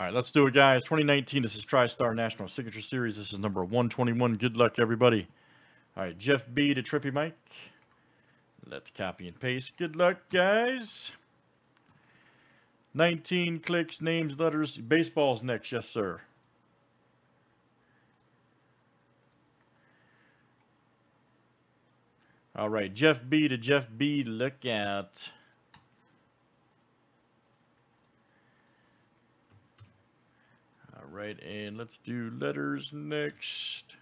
All right, let's do it, guys. 2019, this is TriStar National Signature Series. This is number 121. Good luck, everybody. All right, Jeff B to Trippy Mike. Let's copy and paste. Good luck, guys. 19 clicks, names, letters. Baseball's next. Yes, sir. All right, Jeff B to Jeff B. Look out. All right, and let's do letters next.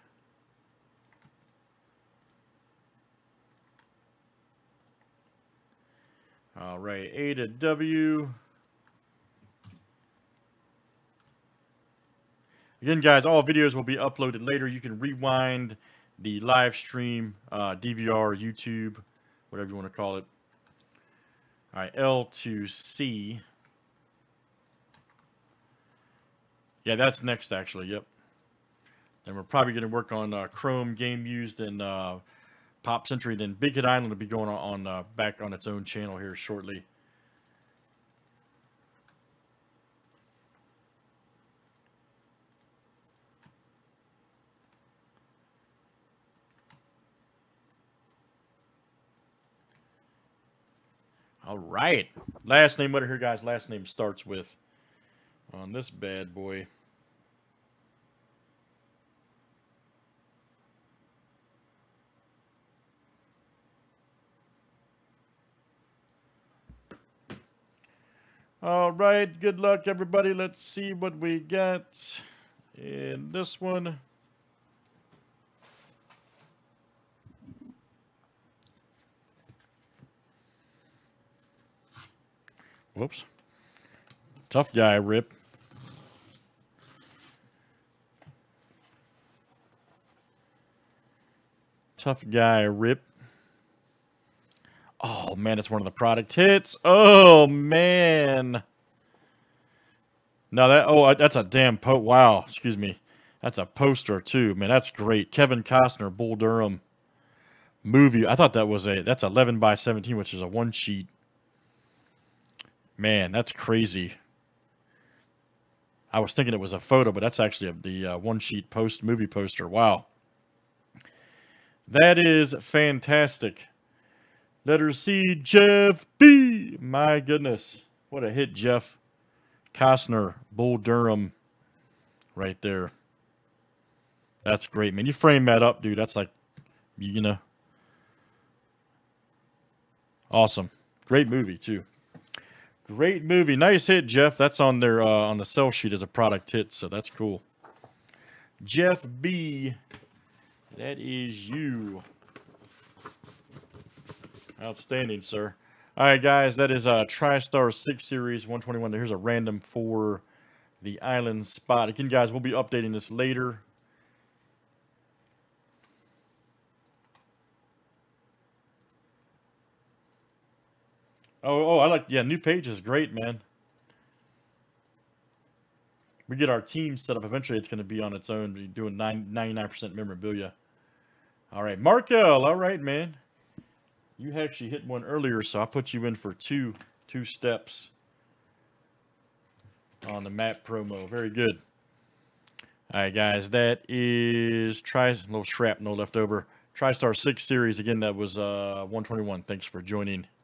All right, A to W. Again, guys, all videos will be uploaded later. You can rewind the live stream, DVR, YouTube, whatever you want to call it. All right, L to C. Yeah, that's next, actually. Yep. And we're probably going to work on Chrome, Game Used, and Pop Century. Then Big Hit Island will be going on back on its own channel here shortly. All right. Last name, what here, guys? Last name starts with on this bad boy. All right. Good luck, everybody. Let's see what we got in this one. Whoops. Tough guy, Rip. Tough guy, Rip. Oh, man, it's one of the product hits. Oh, man. No, that's a damn wow, excuse me. That's a poster, too. Man, that's great. Kevin Costner, Bull Durham movie. I thought that's 11 by 17, which is a one sheet. Man, that's crazy. I was thinking it was a photo, but that's actually the one-sheet movie poster. Wow. That is fantastic. Letter C, Jeff B. My goodness. What a hit, Jeff. Costner, Bull Durham right there. That's great, man. You frame that up, dude. That's like, you know. Awesome. Great movie, too. Great movie. Nice hit, Jeff. That's on their on the sell sheet as a product hit, so that's cool. Jeff B. That is you. Outstanding, sir. All right, guys. That is TriStar 6 Series 121. Here's a random for the island spot. Again, guys, we'll be updating this later. Oh, I like, yeah, new page is great, man. We get our team set up. Eventually, it's going to be on its own, be doing 99% memorabilia. All right, Markel. All right, man. You actually hit one earlier, so I'll put you in for two steps on the map promo. Very good. All right, guys, that is a little shrapnel left over. TriStar 6 Series. Again, that was 121. Thanks for joining.